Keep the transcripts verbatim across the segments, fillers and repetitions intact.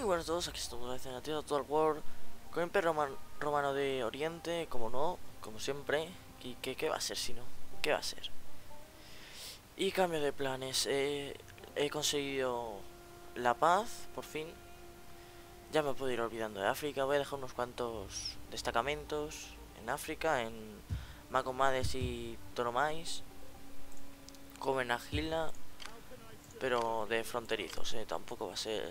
buenas a todos, aquí estamos en la tierra Total War con el Imperio Roman- Romano de Oriente, como no, como siempre. ¿Y qué, qué va a ser si no? ¿Qué va a ser? Y cambio de planes, eh, he conseguido la paz, por fin. Ya me puedo ir olvidando de África, voy a dejar unos cuantos destacamentos en África, en Macomades y Toromais, como en Agila, pero de fronterizos, eh, tampoco va a ser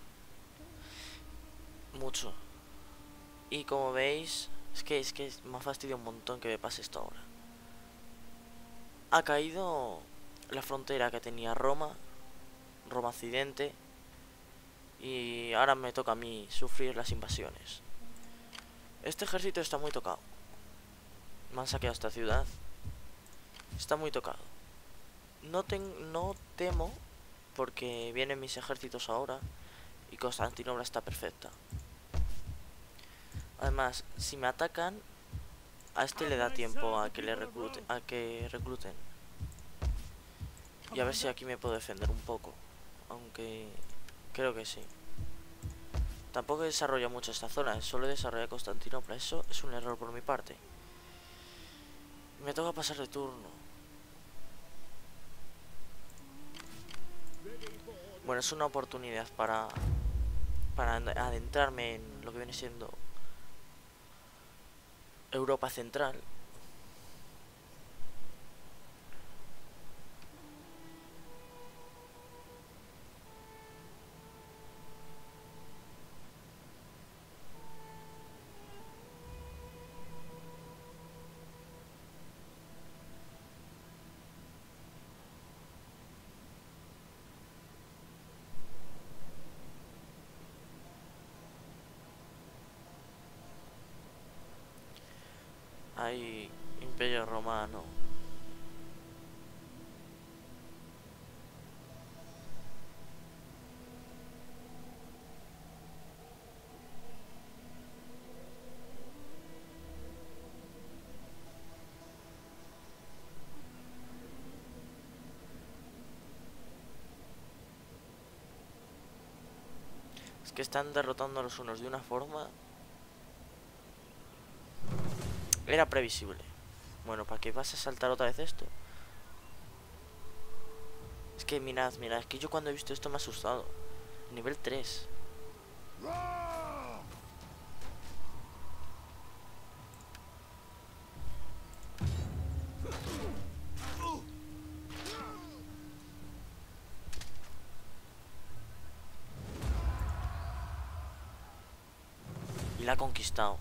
mucho. Y como veis, es que es que me ha fastidiado un montón que me pase esto ahora. Ha caído la frontera que tenía Roma, Roma Occidente, y ahora me toca a mí sufrir las invasiones. Este ejército está muy tocado. Me han saqueado esta ciudad. Está muy tocado. No, ten, no temo porque vienen mis ejércitos ahora y Constantinopla está perfecta. Además, si me atacan, a este le da tiempo a que le recluten, a que recluten. Y a ver si aquí me puedo defender un poco. Aunque creo que sí. Tampoco he desarrollado mucho esta zona, solo he desarrollado Constantinopla. Eso es un error por mi parte. Me toca pasar de turno. Bueno, es una oportunidad para para adentrarme en lo que viene siendo Europa Central. Hay Imperio Romano. Es que están derrotando a los unos de una forma. Era previsible. Bueno, ¿para qué vas a saltar otra vez esto? Es que mirad, mirad, es que yo cuando he visto esto me ha asustado. Nivel tres. Y la ha conquistado.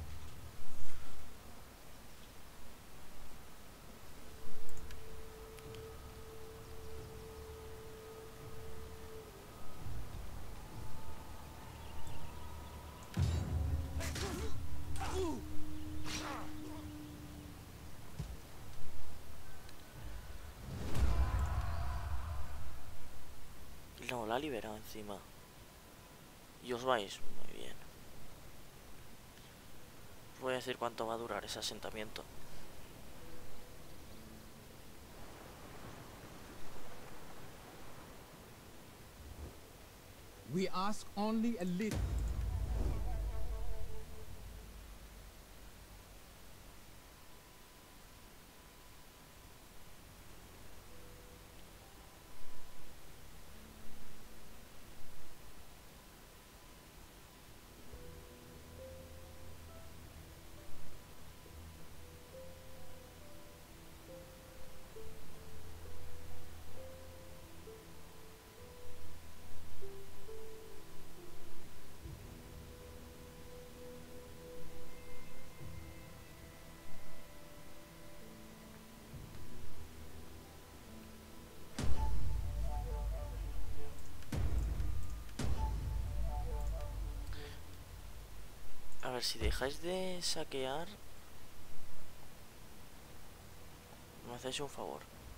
Y no, la ha liberado encima. Y os vais muy bien. Voy a decir cuánto va a durar ese asentamiento. We ask only a little. A ver, si dejáis de saquear, me hacéis un favor.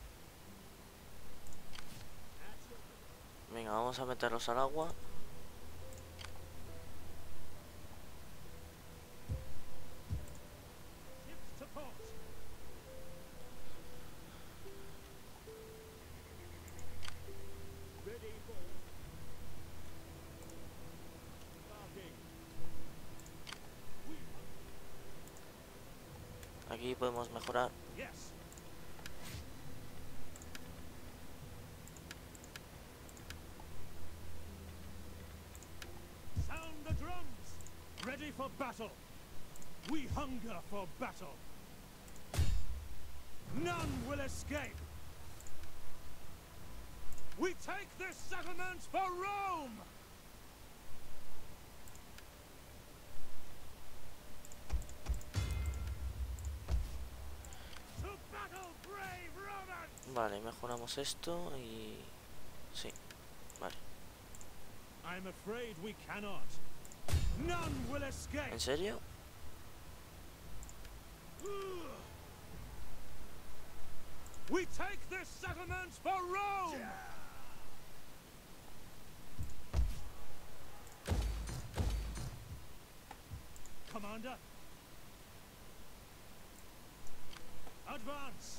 Venga, vamos a meterlos al agua. Aquí podemos mejorar. Yes. Sound the drums. Ready for battle. We hunger for battle. None will escape. We take this settlement for Rome. To battle, brave Romans. Vale, mejoramos esto y... sí, vale. I'm afraid we cannot. None will escape. ¿En serio? We take this settlement for Rome. Commander. Advance.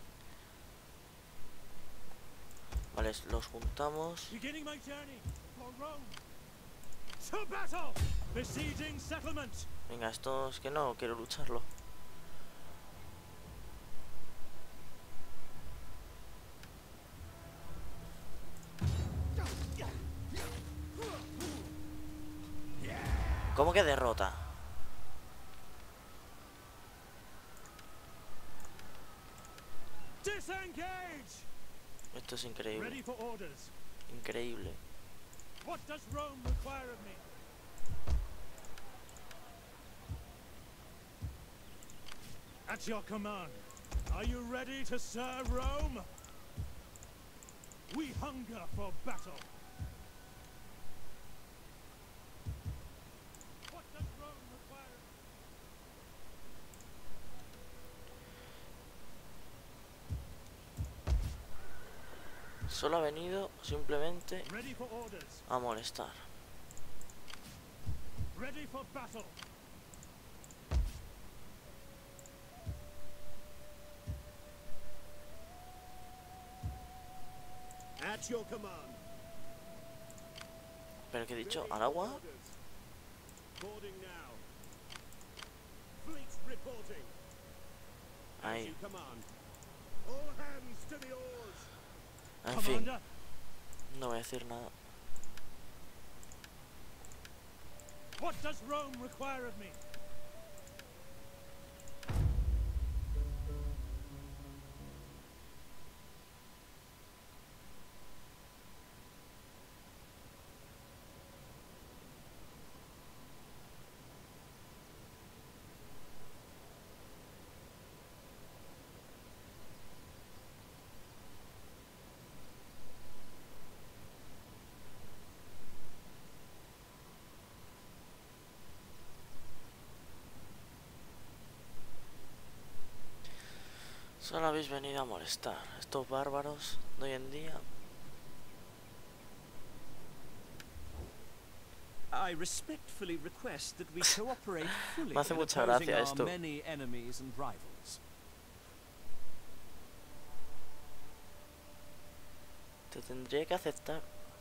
Vale, los juntamos. Beginning my journey for Rome. To battle. Besieging settlement. Venga, esto es que no, quiero lucharlo. ¿Cómo que derrota? Disengage. Esto es Ready increíble. for orders. Increíble. What does Rome require of me? At your command. Are you ready to serve Rome? We hunger for battle. What does Rome require? Solo ha venido simplemente Ready for orders. a molestar. Ready for battle. At your command. ¿Pero qué he dicho? ¿Al agua? Boarding now. Fleet reporting. As Ahí. you command. All hands to the oars. En fin, Commander. no voy a decir nada. What does Rome require of me? Solo habéis venido a molestar. Estos bárbaros de hoy en día. I respectfully request that we cooperate fully Me hace in mucha opposing gracia our esto. many enemies and rivals. Te tendría que aceptar.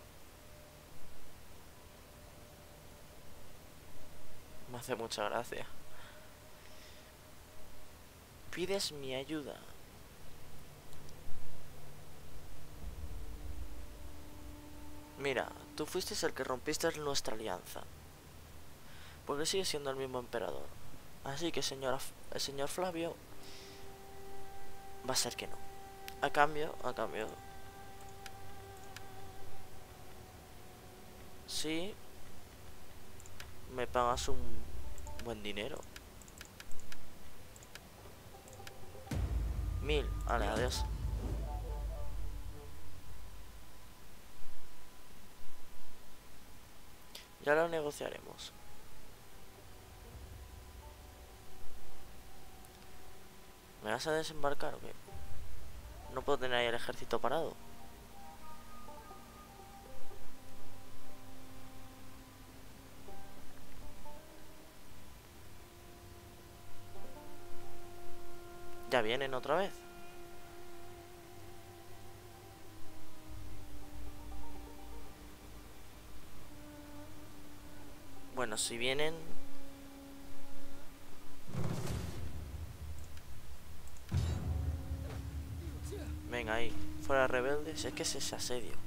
Me hace mucha gracia. Pides mi ayuda. Mira, tú fuiste el que rompiste nuestra alianza. Porque sigue siendo el mismo emperador. Así que señora, el señor Flavio va a ser que no. A cambio, a cambio. Sí. Me pagas un buen dinero. Mil. Vale, adiós. Ya lo negociaremos. ¿Me vas a desembarcar o qué? No puedo tener ahí el ejército parado. Ya vienen otra vez. Bueno, si vienen... fuera rebeldes. Es que es ese asedio.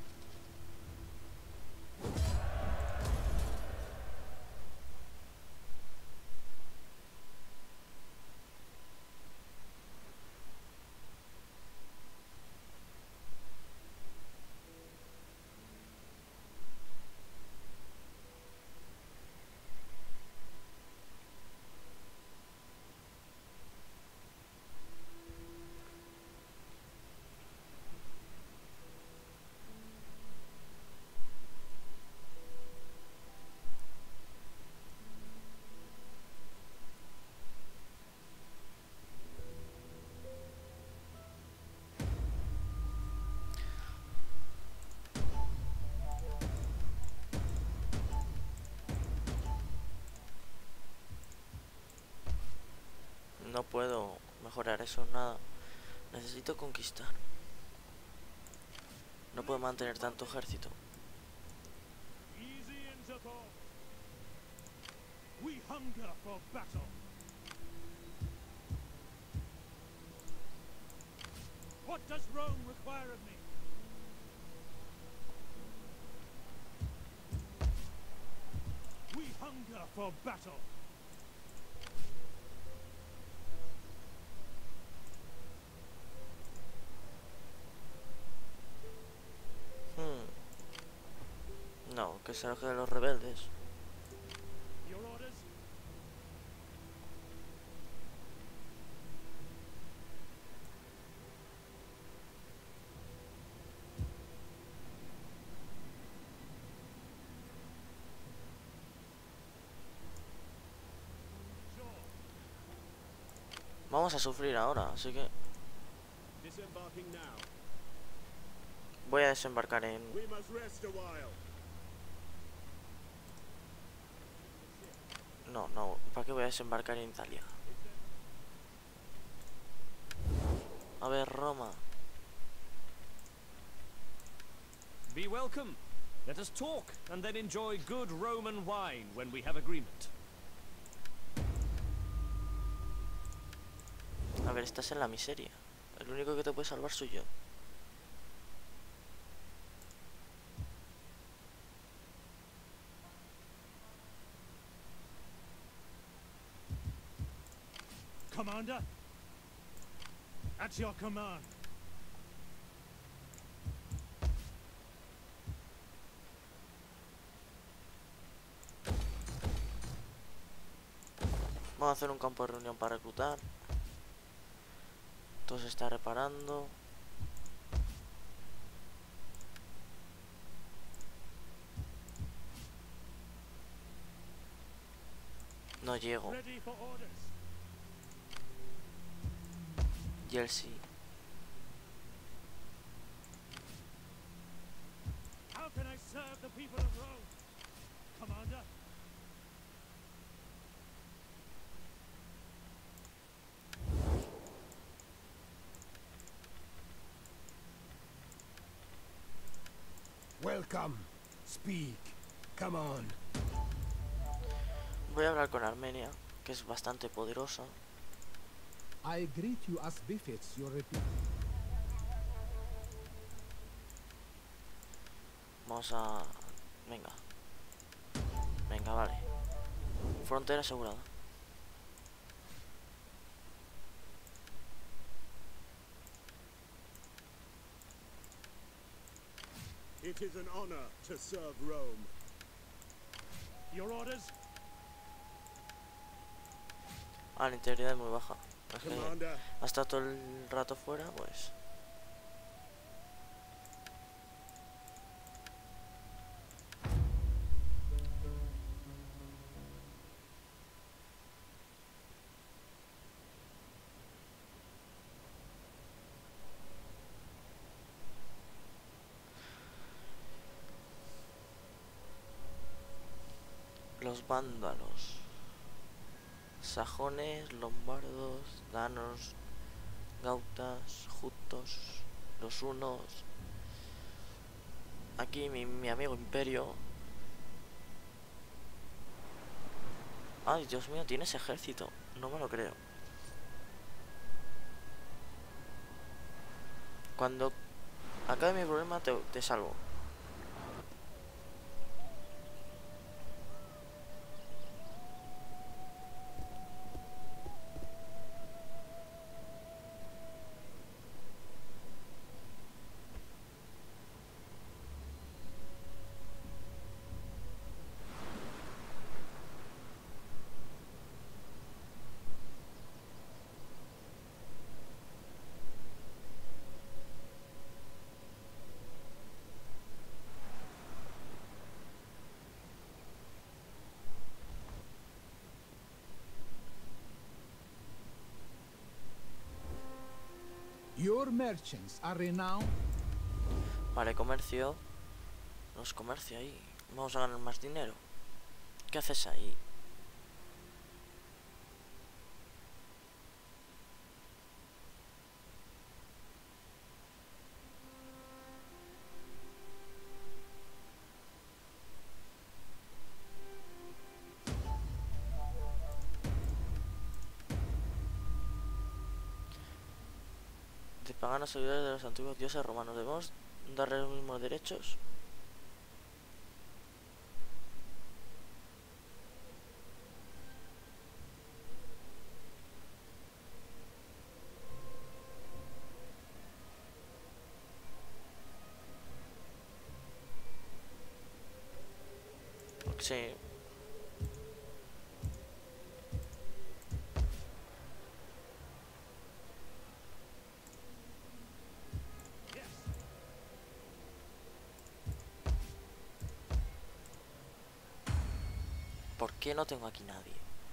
No puedo mejorar eso, nada. Necesito conquistar. No puedo mantener tanto ejército. Easy into thought. We hunger for battle. What does Rome require of me? We hunger for battle. Hmm. No, que se aloje de los rebeldes. Your orders? Vamos a sufrir ahora, así que Disembarking now. voy a desembarcar en... We must rest a while. No, no, ¿para qué voy a desembarcar en Italia? A ver, Roma. Be welcome. Let us talk and then enjoy good Roman wine when we have agreement. A ver, estás en la miseria. El único que te puede salvar soy yo. Commander? At your command. Vamos a hacer un campo de reunión para reclutar. Todo se está reparando. No llego. Ready for orders. Y él sí. How can I serve the people of Rome? Commander? Welcome. Speak. Come on. Voy a hablar con Armenia, que es bastante poderosa. I greet you as befits your repu- Vamos a... Venga. Venga, vale. Frontera asegurada. It is an honor to serve Rome. Your orders? Ah, la integridad es muy baja. Es que Commander, ha estado todo el rato fuera, pues... Los vándalos. Sajones, lombardos, danos, gautas, jutos, los hunos. Aquí mi, mi amigo Imperio. Ay, Dios mío, tienes ejército. No me lo creo. Cuando Acá de mi problema te, te salvo. Your merchants are renowned. Vale, comercio. Los comercio ahí. Vamos a ganar más dinero. ¿Qué haces ahí? De paganos seguidores de los antiguos dioses romanos. ¿Debemos darle los mismos derechos? Sí. ¿Por qué no tengo aquí nadie?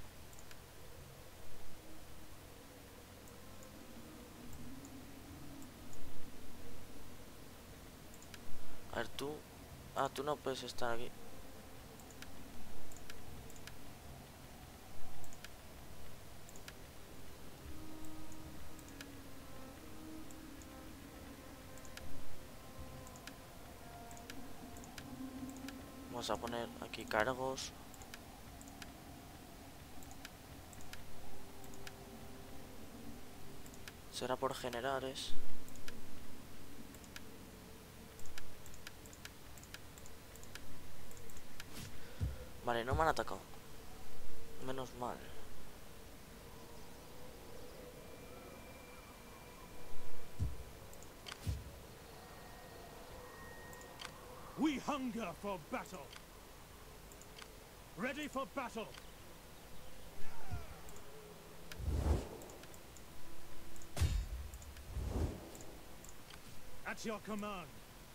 A ver, tú... Ah, tú no puedes estar aquí. Vamos a poner aquí cargos. Será por generales. Vale, no me han atacado. Menos mal. We hunger for battle. Ready for battle. At your command.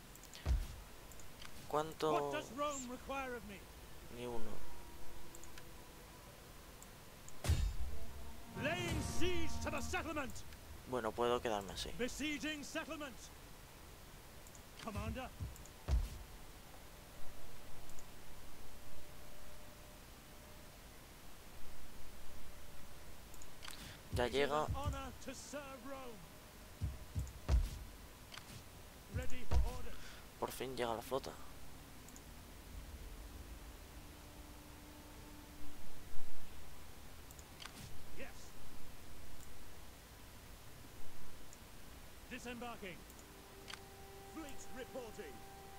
¿Cuánto? What does Rome require of me? Ni uno. Laying siege to the settlement. Bueno, puedo quedarme así. Besieging settlement. Commander. Ya It is llega. an honor to serve Rome. Ready for orders. Por fin llega la flota. Yes. Disembarking. Fleet reporting.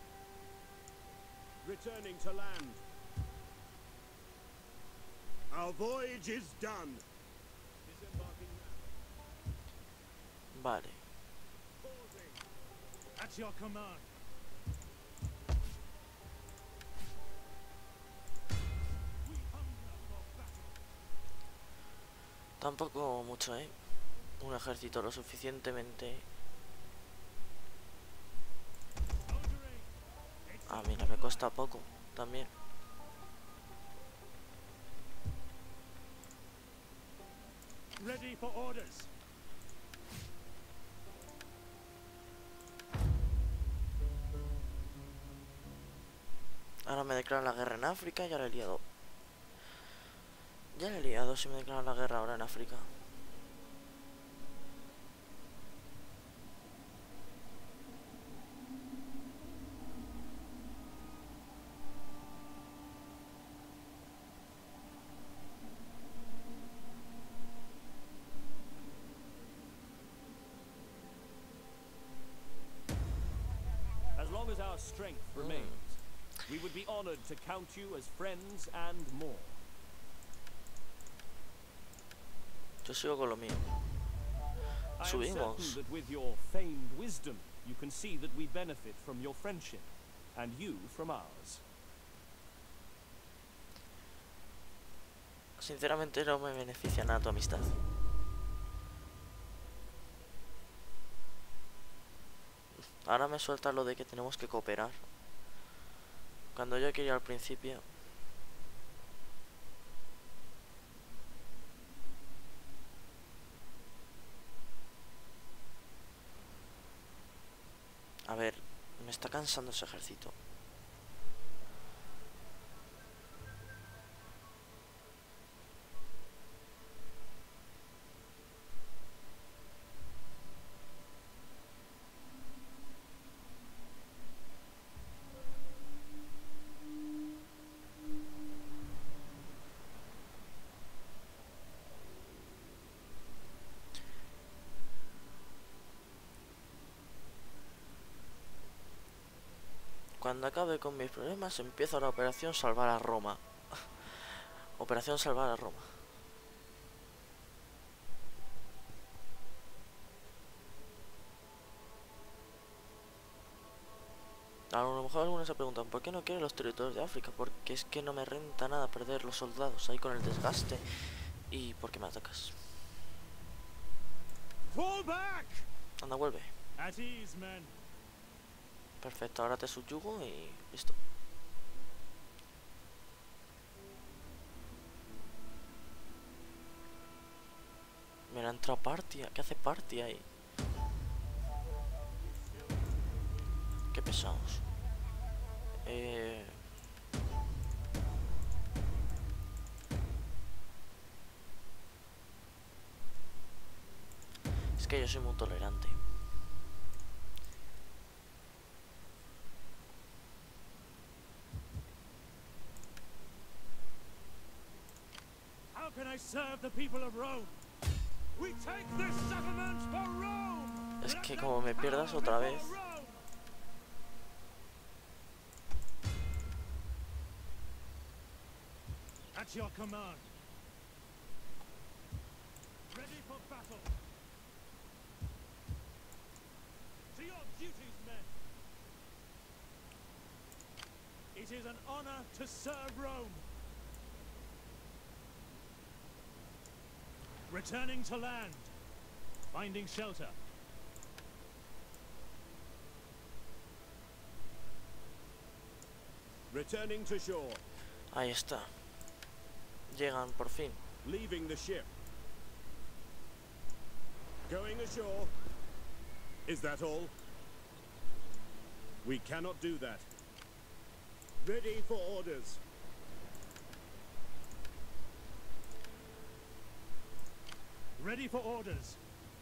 Returning to land. Our voyage is done. Disembarking now. Vale. Pausing. At your command. We hunger for battle. Tampoco mucho, ¿eh? Un ejército lo suficientemente... Soldering. Ah, mira, me cuesta poco también. Ready for orders. Ahora me declaran la guerra en África y ya la he liado. Ya la he liado si me declaran la guerra ahora en África. strength remains. We would be honored to count you as friends and more. Yo sigo con lo mío. I am Subimos. certain that with your famed wisdom, you can see that we benefit from your friendship, and you from ours. Sinceramente no me beneficia nada tu amistad. Ahora me suelta lo de que tenemos que cooperar. Cuando yo quería al principio. A ver, me está cansando ese ejército. Cuando acabe con mis problemas, empiezo la operación Salvar a Roma. Operación Salvar a Roma. A lo mejor algunos se preguntan, ¿por qué no quiero los territorios de África? Porque es que no me renta nada perder los soldados ahí con el desgaste. ¿Y por qué me atacas? Fall back! Anda, vuelve. At ease, men. Perfecto, ahora te subyugo y listo. Mira, entra Partia. ¿Qué hace Partia ahí? Qué pesados. Eh... Es que yo soy muy tolerante. How can I serve the people of Rome? We take this settlement for Rome! Es Let que them como me pierdas power otra before vez. Rome! At your command. Ready for battle. To your duties, men. It is an honor to serve Rome. Returning to land. Finding shelter. Returning to shore. Ahí está. Llegan por fin. Leaving the ship. Going ashore. Is that all? We cannot do that. Ready for orders. Ready for orders.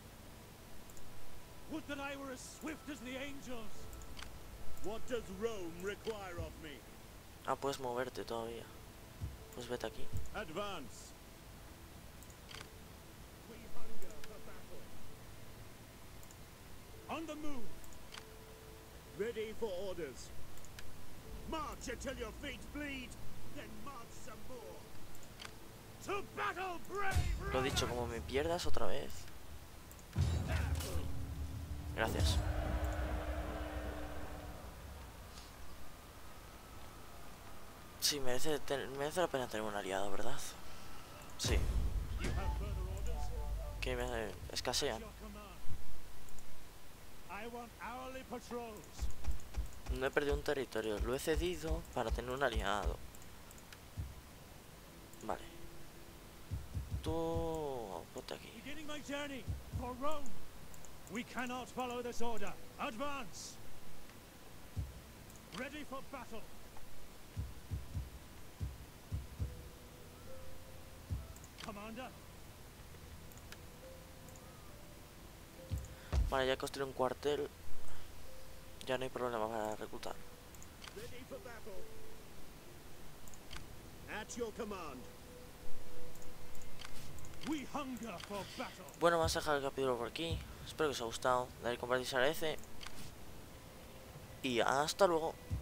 Would that I were as swift as the angels. What does Rome require of me? Ah, puedes moverte todavía. Pues vete aquí. Advance. We hunger for battle. On the move. Ready for orders. March until your feet bleed, then march some more. To battle, brave Lo dicho, como me pierdas otra vez. Gracias. Sí, merece, ten- merece la pena tener un aliado, ¿verdad? Sí, You have further orders? que me escasean. Your command. I want hourly patrols. No he perdido un territorio, lo he cedido para tener un aliado. Vale. Tú... ponte aquí. Beginning my journey for Rome. We cannot follow this order. Advance. Ready for battle. Commander. Vale, ya he construido un cuartel. Ya no hay problema para reclutar. Ready for battle. At your command. We hunger for battle. Bueno, vamos a dejar el capítulo por aquí. Espero que os haya gustado. Dale, compartir, se agradece. y hasta luego.